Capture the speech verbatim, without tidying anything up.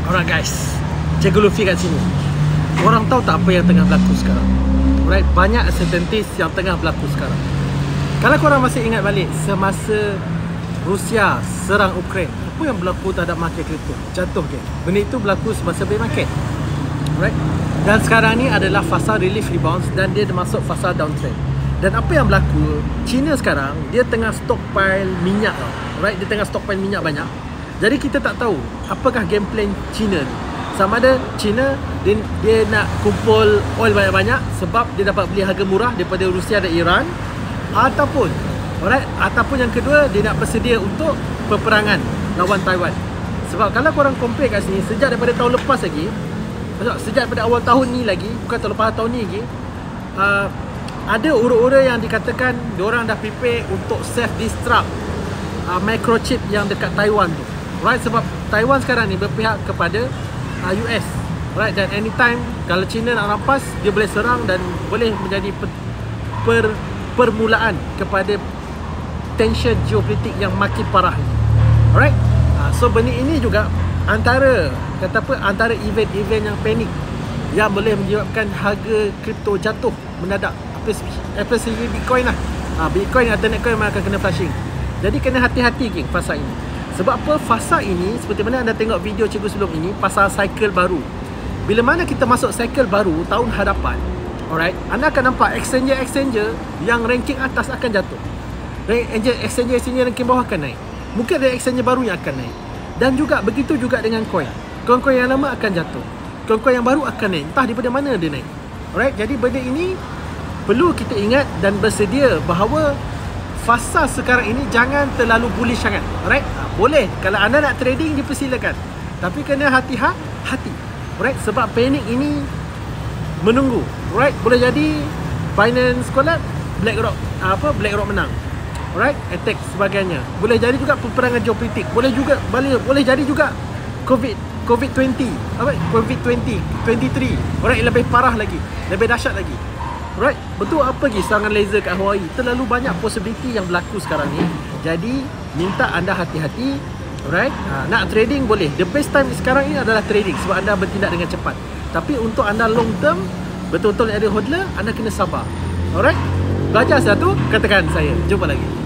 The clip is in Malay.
Alright guys, Cikgu Luffy kat sini. Korang tahu tak apa yang tengah berlaku sekarang? Alright, banyak uncertainties yang tengah berlaku sekarang. Kalau korang masih ingat balik semasa Rusia serang Ukraine, apa yang berlaku terhadap market kripto? Jatuh ke? Benda itu berlaku semasa bear market. Alright. Dan sekarang ni adalah fasa relief rebounds dan dia masuk fasa downtrend. Dan apa yang berlaku, China sekarang dia tengah stockpile minyak tau. Alright, dia tengah stockpile minyak banyak. Jadi kita tak tahu apakah game plan China ni. Sama ada China dia, dia nak kumpul oil banyak-banyak sebab dia dapat beli harga murah daripada Rusia dan Iran, ataupun alright, ataupun yang kedua dia nak bersedia untuk peperangan lawan Taiwan. Sebab kalau korang compare kat sini, sejak daripada tahun lepas lagi, sejak daripada awal tahun ni lagi, bukan tahun lepas, tahun ni lagi, uh, ada urut-urut yang dikatakan diorang dah prepare untuk self-destruct uh, microchip yang dekat Taiwan tu. Right, sebab Taiwan sekarang ni berpihak kepada uh, U S. Right, dan anytime kalau China nak rampas, dia boleh serang dan boleh menjadi per, per, permulaan kepada tension geopolitik yang makin parah ni. Alright. Uh, so benda ini juga antara kata apa antara event-event yang panik yang boleh menyebabkan harga kripto jatuh mendadak, especially Bitcoin lah. uh, Bitcoin atau Netcoin akan kena flashing. Jadi kena hati-hati geng fasa ini. Sebab apa? Fasa ini seperti mana anda tengok video cikgu sebelum ini, pasal cycle baru. Bila mana kita masuk cycle baru tahun hadapan, alright, anda akan nampak exchanger-exchanger yang ranking atas akan jatuh, exchanger-exchanger ranking bawah akan naik. Mungkin ada exchanger baru yang akan naik. Dan juga begitu juga dengan coin. Coin-coin yang lama akan jatuh, coin-coin yang baru akan naik, entah daripada mana dia naik. Alright, jadi benda ini perlu kita ingat dan bersedia bahawa fasa sekarang ini jangan terlalu bullish sangat. Alright, boleh kalau anda nak trading dipersilakan, tapi kena hati-hati. Alright, sebab panik ini menunggu. Alright, boleh jadi Binance collapse, BlackRock apa BlackRock menang. Alright, attack sebagainya. Boleh jadi juga peperangan geopolitik. Boleh juga boleh boleh jadi juga COVID COVID dua puluh. Alright, COVID dua puluh, dua puluh tiga. Alright, lebih parah lagi, lebih dahsyat lagi. Alright, betul apa lagi serangan laser kat Hawaii. Terlalu banyak possibility yang berlaku sekarang ni. Jadi minta anda hati-hati. Alright, ha, nak trading boleh. The best time sekarang ini adalah trading sebab anda bertindak dengan cepat. Tapi untuk anda long term, betul-betul ada hodler, anda kena sabar. Alright, belajar satu, katakan saya. Jumpa lagi.